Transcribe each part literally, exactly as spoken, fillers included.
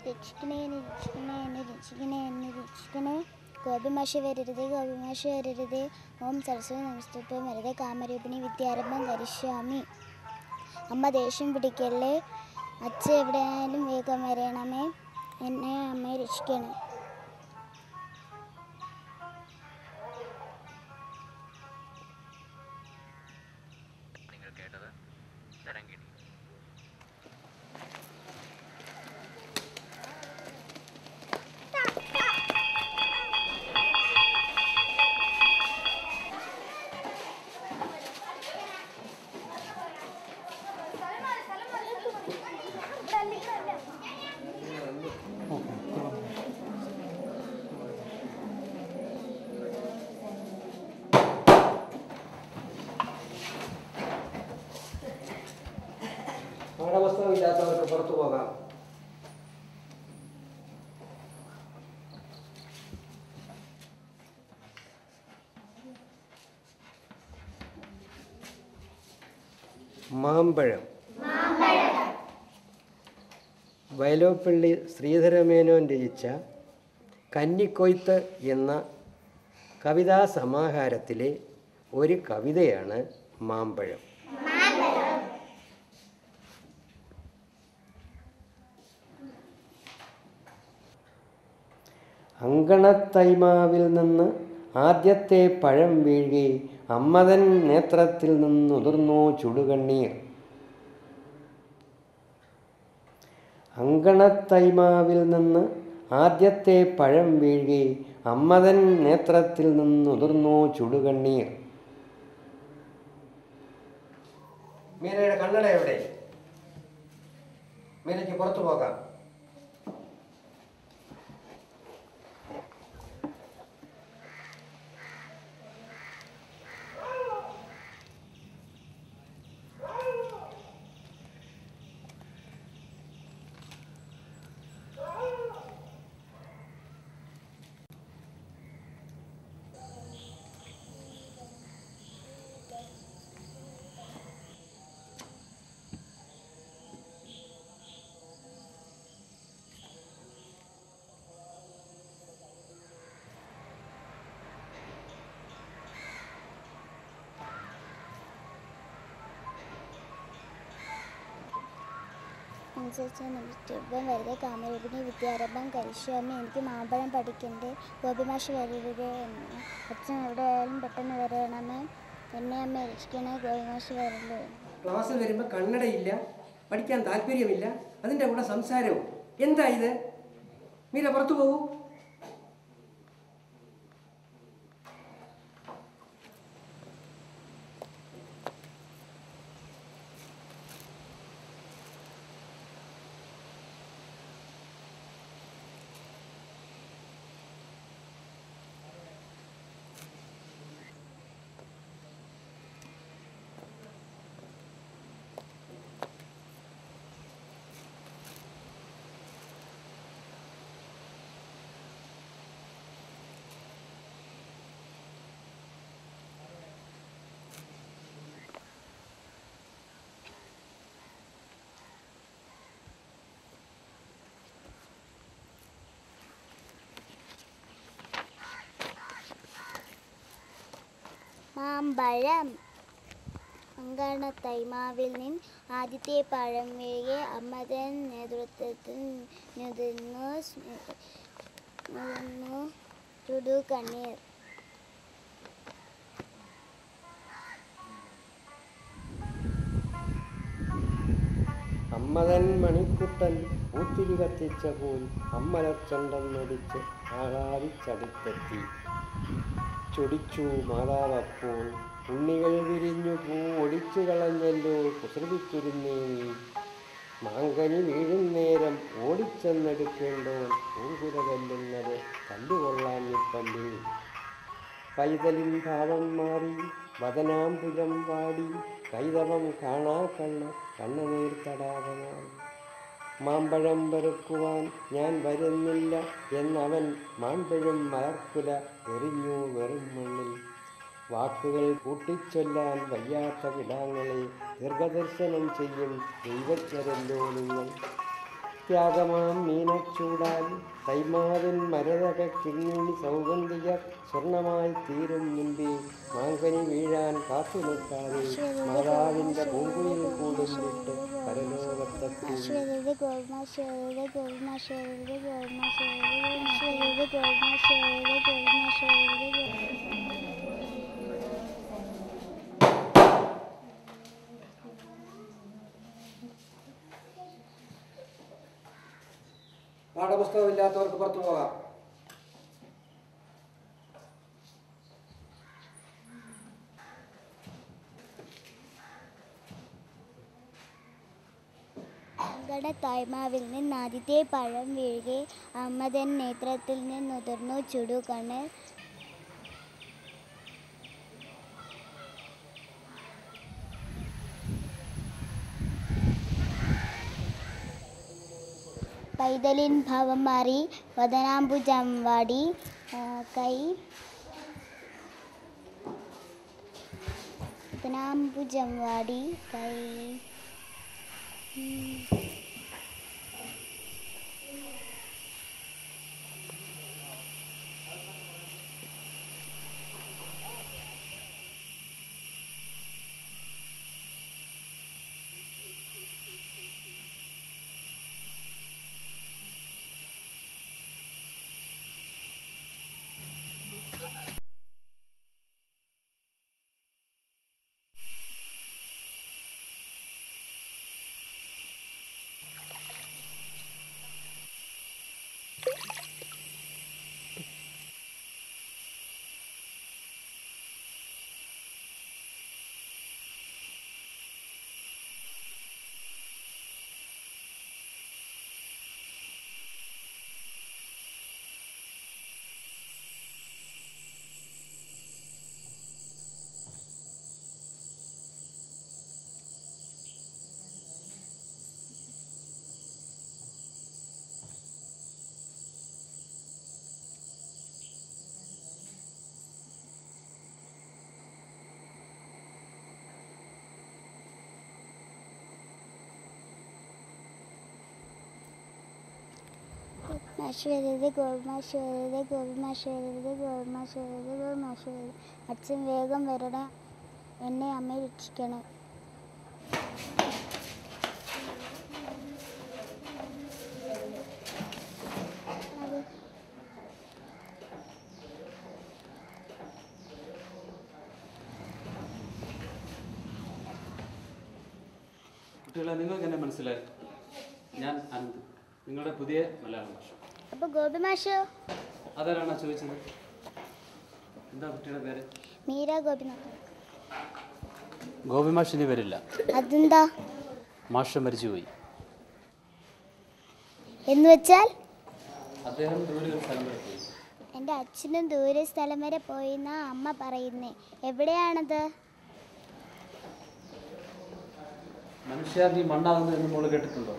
രക്ഷിക്കണേ രക്ഷിക്കണേ എന്നെ രക്ഷിക്കണേ എന്നെ രക്ഷിക്കണേ. ഗോപിമാഷി വരരുതേ ഗോപിമാഷി വരരുതേ. ഓം സരസ്വതി നമസ്തുഭ്യം വരദേ കാമരൂപിണി വിദ്യാരംഭം കരിഷ്യാമി. അമ്മ ദേഷ്യം പിടിക്കല്ലേ. അച്ഛൻ എവിടെയായാലും വേഗം വരണമേ. എന്നെ അമ്മയെ രക്ഷിക്കണേ. പാഠപുസ്തകമില്ലാത്തവർക്ക് പുറത്തു പോകാം. മാമ്പഴം. വയലോപ്പള്ളി ശ്രീധരമേനോൻ രചിച്ച കന്നിക്കൊയ്ത്ത് എന്ന കവിതാ സമാഹാരത്തിലെ ഒരു കവിതയാണ് മാമ്പഴം. അങ്കണത്തൈമാവിൽ നിന്ന് ആദ്യത്തെ പഴം വീഴെ അമ്മതൻ നേത്രത്തിൽ നിന്നുതിർന്നു ചുടുകണ്ണീർ. അങ്കണത്തൈമാവിൽ നിന്ന് ആദ്യത്തെ പഴം വീഴെ അമ്മതൻ നേത്രത്തിൽ നിന്നുതിർന്നു ചുടുകണ്ണീർ. മീരയുടെ കണ്ണട എവിടെ? മീരയ്ക്ക് പുറത്തു പോകാം. നമസ്തുഭ്യം വരദേ കാമരൂപിണി വിദ്യാരംഭം കരിഷ്യാമി. എനിക്ക് മാമ്പഴം പഠിക്കണ്ടേ. ഗോപിമാഷി വരരുതേ. എന്ന് അച്ഛൻ എവിടെയായാലും പെട്ടെന്ന് വരണമേ. എന്നെ അമ്മ രക്ഷിക്കണേ. ഗോപിമാഷി വരല്ലേ. ക്ലാസ്സിൽ വരുമ്പോൾ കണ്ണടയില്ല, പഠിക്കാൻ താല്പര്യമില്ല, അതിൻ്റെ കൂടെ സംസാരവും. എന്താ ഇത്? മീര പുറത്തു പോകൂ. മാമ്പഴം. അങ്കണത്തൈമാവിൽ നിന്ന് ആദ്യത്തെ പഴം വീഴെ അമ്മതൻ നേതൃത്വത്തിൽ നുതിർന്നു ചുടുകണ്ണീർ. അമ്മതൻ മണിക്കുട്ടൻ പൂത്തിരി കത്തിച്ച പോൽ അമ്മലച്ചണ്ടെന്നൊടിച്ച് ആളാതിച്ചടുത്തെത്തി. ചൊടിച്ചു മാതാവപ്പോൾ ഉണ്ണികൾ വിരിഞ്ഞു പൂ ഒടിച്ചു കളഞ്ഞല്ലോ കുസൃതിക്കുരുന്നേ നീ. മാങ്കനി വീഴും നേരം ഓടിച്ചെന്നെടുക്കേണ്ടോ പൂങ്കുര തല്ലുന്നത് കല്ലുകൊള്ളാഞ്ഞിപ്പല്ലിൽ. പൈതലിൻ ഭാവം മാറി വദനാംബുജം പാടി കൈതവം കാണാ കണ്ണ കണ്ണുനീർ തടാകമായി. മാമ്പഴം വെറുക്കുവാൻ ഞാൻ വരുന്നില്ല എന്നവൻ മാമ്പഴും മലർക്കുല എറിഞ്ഞു വെറും മണ്ണിൽ. വാക്കുകൾ കൂട്ടിച്ചൊല്ലാൻ വയ്യാത്ത വിടാങ്ങളെ ദീർഘദർശനം ചെയ്യും ദൈവജ്ഞരല്ലോ നിങ്ങൾ. ത്യാഗമാം മീനച്ചൂടാൽ കൈമാവിൻ മരതക കിങ്ങിണി സൗഗന്ധിക സ്വർണമായി തീരും മുൻപേ മാങ്കനി വീഴാൻ കാത്തു നിൽക്കാതെ മാതാവിൻ്റെ പൂങ്കുയിൽ കൂടും വിട്ട് പരലോകത്തെത്തി പാഠപുസ്തകമില്ലാത്തവർക്ക് പുറത്തു പോകാം. തായ്മാവിൽ നിന്ന് ആദ്യത്തെ പഴം വീഴുകെ അമ്മതൻ നേത്രത്തിൽ നിന്നുതിർന്നു ചുടുകണ്ണ്. പൈതലിൻ ഭാവം മാറി വദനാംബുജം വാടി കൈ വദനാംബുജം വാടി കൈ മാഷുവരുത് ഗോൾമാഷുവരുത് ഗോൾമാഷുവരുത് ഗോൾമാഷുവരുത് ഗോൾമാഷുവരുത്. അച്ഛൻ വേഗം വരണം, എന്നെ അമ്മ രക്ഷിക്കണം. കുട്ടികളെ, നിങ്ങൾക്ക് എന്നെ മനസ്സിലായി? ഞാൻ അനന്ത്, നിങ്ങളുടെ പുതിയ മലയാളം ഭാഷ. അപ്പൊ ഗോപി മാഷോ? അതാരാണോ ചോദിച്ചത്? എന്താ കുട്ടിയുടെ പേര്? മീര ഗോപിനാഥ്. ഗോപി മാഷിന് വരില്ല. അതെന്താ? മാഷ മരിച്ചുപോയി. എന്ന് വെച്ചാൽ? അദ്ദേഹം ദൂരെ ഒരു സ്ഥലം വരെ പോയി. എൻ്റെ അച്ഛനും ദൂരെ സ്ഥലം വരെ പോയിന്നാ അമ്മ പറയുന്നേ. എവിടെയാണത്? മനുഷ്യാദി മണ്ണാകുന്നു എന്ന് മോള് കേട്ടിട്ടുണ്ടോ?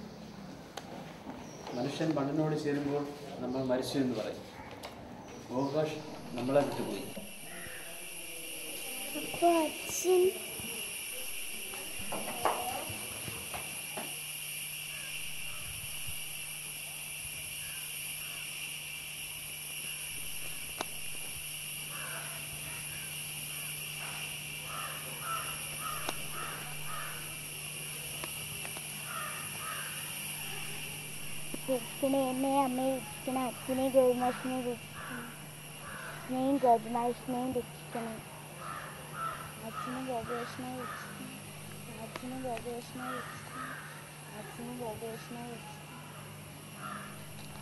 മനുഷ്യൻ മണ്ണിനോട് ചേരുമ്പോൾ നമ്മൾ മരിച്ചു എന്ന് പറയും. ഗോപാഷ് നമ്മളെ വിട്ടുപോയി. അപ്പോൾ അച്ഛൻ രക്ഷിക്കണേ, എന്നെ അമ്മയെ രക്ഷിക്കണേ. അച്ഛനെയും ഗോപിമാഷിനെയും രക്ഷിക്കണം. അച്ഛനെയും ഗോപിമാഷിനെയും രക്ഷിക്കണം. അച്ഛനും ഗോപിമാഷിനെയും രക്ഷിക്കണം. അച്ഛനും ഗോപിമാഷിനെയും രക്ഷിക്കണം. അച്ഛനും ഗോപിമാഷിനെയും രക്ഷിക്കണം.